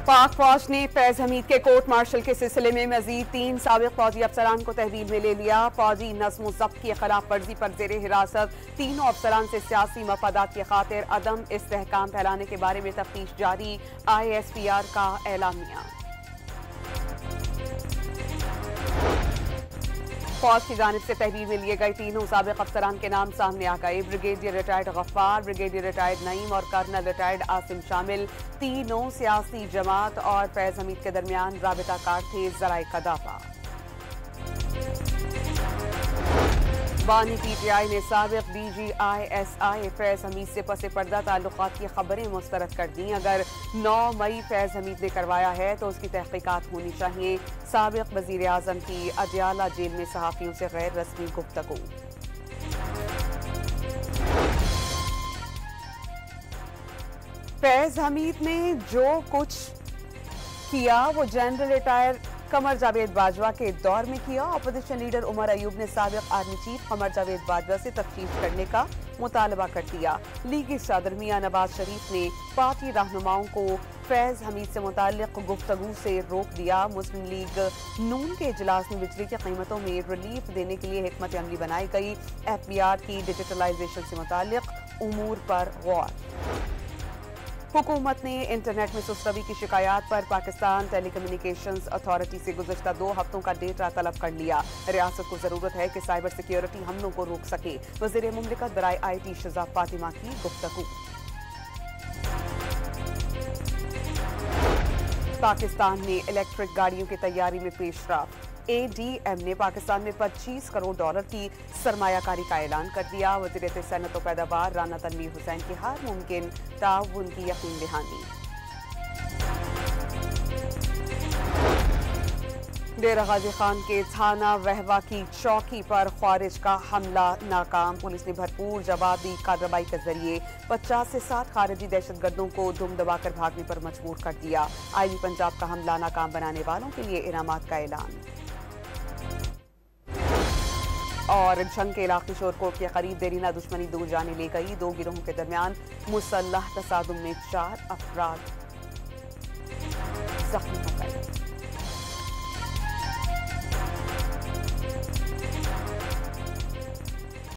पाक फौज ने फैज हमीद के कोर्ट मार्शल के सिलसिले में मजीद 3 साबिक फौजी अफसरान को तहवील में ले लिया। फौजी नज़्म व ज़ब्त की खिलाफ वर्जी पर जेर हिरासत तीनों अफसरान से सियासी मफादात की खातिर अदम इस्तेहकाम फैलाने के बारे में तफ्तीश जारी। ISPR का एलामिया। फौज की जानिब से तहवील में लिए गए तीनों साबिक अफसरान के नाम सामने आ गए। Brigadier retired Gaffar, brigadier retired Naeem और कर्नल रिटायर्ड आसिम शामिल। तीनों सियासी जमात और फैज हमीद के दरमियान राबिताकार थे। जराए का दावा। बानी PTI ने साबिक DG ISI फैज हमीद से पसे पर्दा ताल्लुकात की खबरें मुस्तरद कर दी। अगर 9 मई फैज हमीद ने करवाया है तो उसकी तहकीकात होनी चाहिए। साबिक वजीर आजम की अदियाला जेल में सहाफियों से गैर रस्मी गुफ्तगू। फैज हमीद ने जो कुछ किया वो जनरल रिटायर कमर जावेद बाजवा के दौर में किया। अपोजिशन लीडर उमर अयूब ने साबिक आर्मी चीफ कमर जावेद बाजवा से तफ्तीश करने का मुतालबा कर दिया। लीगी सदर मियां नवाज शरीफ ने पार्टी रहनुमाओं को फैज हमीद से मुताल्लिक गुफ्तगू से रोक दिया। मुस्लिम लीग नून के इजलास में बिजली की कीमतों में रिलीफ देने के लिए हिकमत अमली बनाई गई। FBR की डिजिटलाइजेशन से मुताल्लिक उमूर पर गौर। हुकूमत ने इंटरनेट में सुस्तवी की शिकायत पर पाकिस्तान टेलीकम्युनिकेशंस अथॉरिटी से गुज़श्ता 2 हफ्तों का डेटा तलब कर लिया। रियासत को जरूरत है कि साइबर सिक्योरिटी हमलों को रोक सके। वज़ीर मुमलिकत बराए IT शज़ा फातिमा की गुफ्तगू। पाकिस्तान में इलेक्ट्रिक गाड़ियों की तैयारी में पेशरफ्त। ADM ने पाकिस्तान में $25 करोड़ की सरमायाकारी का ऐलान कर दिया। वज़ीर सनअत व पैदावार राना तनवीर हुसैन की हर मुमकिन ताउन की यकीन दहानी। डेरा गाजी खान के थाना वहवा की चौकी पर ख्वारिज का हमला नाकाम। पुलिस ने भरपूर जवाबी कार्रवाई के जरिए 50 से 60 खारिजी दहशतगर्दों को दुम दबाकर भागने पर मजबूर कर दिया। IB पंजाब का हमला नाकाम बनाने वालों के लिए इनामात का ऐलान। और झंग के इलाके शोरकोट के करीब देरीना दुश्मनी दूर जाने ले गई। 2 गिरोहों के दरमियान मुसल्लह तसादुम में 4 अफराद जख्मी हो गए।